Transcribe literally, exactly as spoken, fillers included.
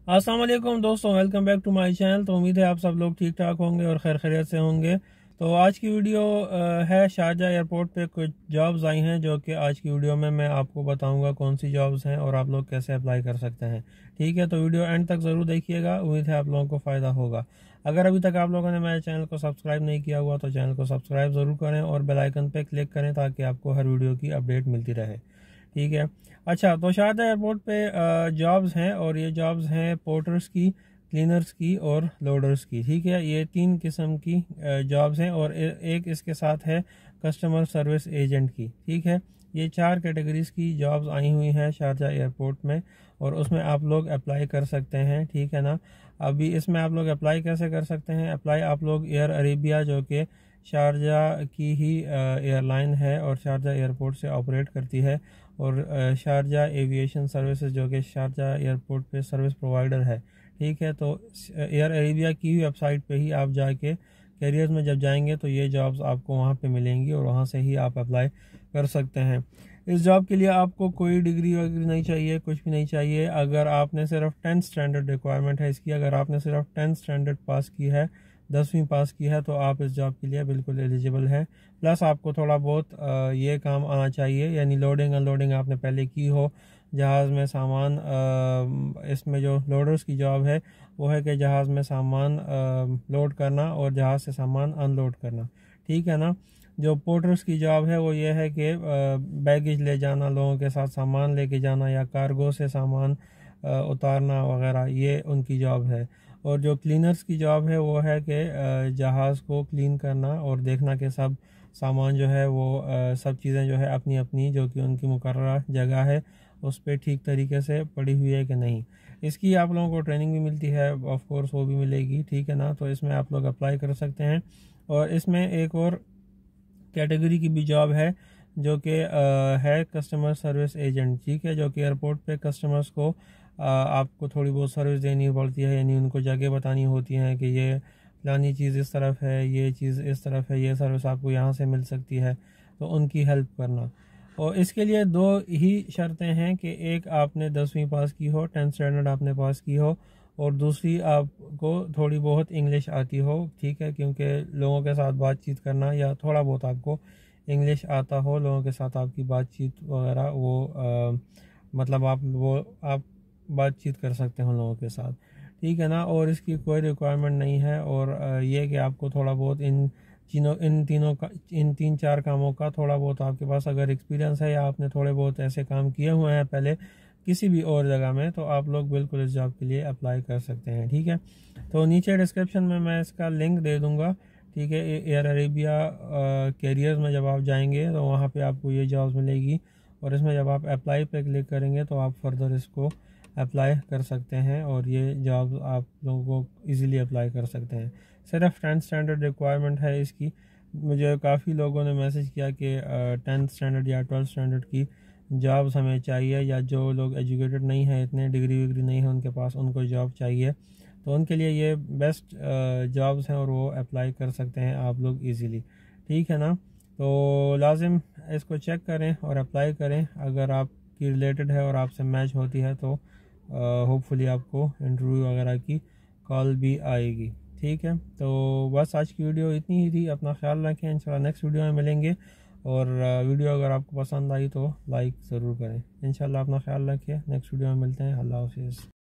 अस्सलाम वालेकुम दोस्तों, welcome back to my channel. तो उम्मीद है आप सब लोग ठीक ठाक होंगे और खैर खैरियत से होंगे। तो आज की वीडियो है शारजा एयरपोर्ट पे कुछ जॉब्स आई हैं जो कि आज की वीडियो में मैं आपको बताऊंगा कौन सी जॉब्स हैं और आप लोग कैसे अप्लाई कर सकते हैं। ठीक है, तो वीडियो एंड तक ज़रूर देखिएगा, उम्मीद है आप लोगों को फ़ायदा होगा। अगर अभी तक आप लोगों ने मेरे चैनल को सब्सक्राइब नहीं किया हुआ तो चैनल को सब्सक्राइब ज़रूर करें और बेल आइकन पे क्लिक करें ताकि आपको हर वीडियो की अपडेट मिलती रहे। ठीक है। अच्छा, तो शारजा एयरपोर्ट पे जॉब्स हैं और ये जॉब्स हैं पोर्टर्स की, क्लीनर्स की और लोडर्स की। ठीक है, ये तीन किस्म की जॉब्स हैं और एक इसके साथ है कस्टमर सर्विस एजेंट की। ठीक है, ये चार कैटेगरीज की जॉब्स आई हुई हैं शारजा एयरपोर्ट में और उसमें आप लोग अप्लाई कर सकते हैं। ठीक है ना। अभी इसमें आप लोग अप्लाई कैसे कर सकते हैं? अप्लाई आप लोग एयर अरेबिया जो कि शारजा की ही एयरलाइन है और शारजा एयरपोर्ट से ऑपरेट करती है, और शारजा एविएशन सर्विसेज जो कि शारजा एयरपोर्ट पे सर्विस प्रोवाइडर है। ठीक है, तो एयर अरेबिया की ही वेबसाइट पे ही आप जाके कैरियर्स में जब जाएंगे तो ये जॉब्स आपको वहाँ पे मिलेंगी और वहाँ से ही आप अप्लाई कर सकते हैं। इस जॉब के लिए आपको कोई डिग्री वगैरह नहीं चाहिए, कुछ भी नहीं चाहिए। अगर आपने सिर्फ टेंथ स्टैंडर्ड रिक्वायरमेंट है इसकी, अगर आपने सिर्फ टेंथ स्टैंडर्ड पास की है, दसवीं पास की है, तो आप इस जॉब के लिए बिल्कुल एलिजिबल है। प्लस आपको थोड़ा बहुत ये काम आना चाहिए, यानी लोडिंग अनलोडिंग आपने पहले की हो जहाज़ में सामान। इसमें जो लोडर्स की जॉब है वो है कि जहाज़ में सामान लोड करना और जहाज़ से सामान अनलोड करना। ठीक है ना। जो पोर्टर्स की जॉब है वो ये है कि बैगेज ले जाना, लोगों के साथ सामान लेके जाना या कार्गो से सामान उतारना वगैरह, ये उनकी जॉब है। और जो क्लीनर्स की जॉब है वो है कि जहाज़ को क्लीन करना और देखना कि सब सामान जो है वो सब चीज़ें जो है अपनी अपनी जो कि उनकी मुकर्रर जगह है उस पर ठीक तरीके से पड़ी हुई है कि नहीं। इसकी आप लोगों को ट्रेनिंग भी मिलती है, ऑफ कोर्स वो भी मिलेगी। ठीक है ना। तो इसमें आप लोग अप्लाई कर सकते हैं। और इसमें एक और कैटेगरी की भी जॉब है जो कि है कस्टमर सर्विस एजेंट। ठीक है, जो कि एयरपोर्ट पे कस्टमर्स को आ, आपको थोड़ी बहुत सर्विस देनी पड़ती है, यानी उनको जगह बतानी होती है कि ये फलानी चीज़ इस तरफ है, ये चीज़ इस तरफ है, ये सर्विस आपको यहाँ से मिल सकती है, तो उनकी हेल्प करना। और इसके लिए दो ही शर्तें हैं कि एक आपने दसवीं पास की हो, टेंथ स्टैंडर्ड आपने पास की हो, और दूसरी आपको थोड़ी बहुत इंग्लिश आती हो। ठीक है, क्योंकि लोगों के साथ बातचीत करना या थोड़ा बहुत आपको इंग्लिश आता हो, लोगों के साथ आपकी बातचीत वगैरह वो आ, मतलब आप वो आप बातचीत कर सकते हो लोगों के साथ। ठीक है ना। और इसकी कोई रिक्वायरमेंट नहीं है, और ये कि आपको थोड़ा बहुत इन तीनों इन तीनों का इन तीन चार कामों का थोड़ा बहुत आपके पास अगर एक्सपीरियंस है या आपने थोड़े बहुत ऐसे काम किए हुए हैं पहले किसी भी और जगह में, तो आप लोग बिल्कुल इस जॉब के लिए अप्लाई कर सकते हैं। ठीक है, तो नीचे डिस्क्रिप्शन में मैं इसका लिंक दे दूँगा। ठीक है, एयर अरेबिया कैरियर्स में जब आप जाएंगे तो वहाँ पे आपको ये जॉब्स मिलेगी, और इसमें जब आप अप्लाई पे क्लिक करेंगे तो आप फर्दर इसको अप्लाई कर सकते हैं और ये जॉब आप लोगों को इजीली अप्लाई कर सकते हैं। सिर्फ टेंथ स्टैंडर्ड रिक्वायरमेंट है इसकी। मुझे काफ़ी लोगों ने मैसेज किया कि टेंथ स्टैंडर्ड या ट्वेल्थ स्टैंडर्ड की जॉब्स हमें चाहिए, या जो लोग एजुकेटेड नहीं हैं, इतने डिग्री विग्री नहीं है उनके पास, उनको जॉब चाहिए, तो उनके लिए ये बेस्ट जॉब्स हैं और वो अप्लाई कर सकते हैं आप लोग इजीली। ठीक है ना। तो लाजिम इसको चेक करें और अप्लाई करें। अगर आपकी रिलेटेड है और आपसे मैच होती है तो होपफुली आपको इंटरव्यू वगैरह की कॉल भी आएगी। ठीक है, तो बस आज की वीडियो इतनी ही थी। अपना ख्याल रखें, इंशाल्लाह नेक्स्ट वीडियो में मिलेंगे। और वीडियो अगर आपको पसंद आई तो लाइक ज़रूर करें। इंशाल्लाह अपना ख्याल रखिए, नेक्स्ट वीडियो में मिलते हैं। अल्लाह हाफिज़।